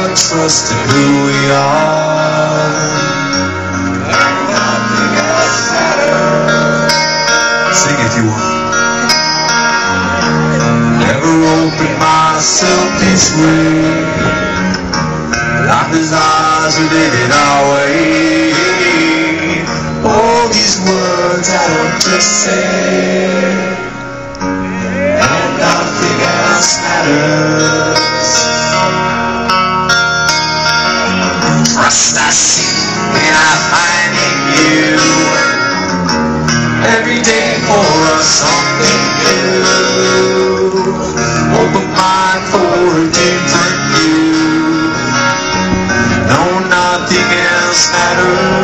our trust in who we are. And nothing else matters. Sing if you want. Never opened myself this way. Life is ours, we did it our way. All these words I don't just say, and nothing else matters. Trust I see and I find in you. Every day for us something new. Open mind for a different view. No, nothing else matters.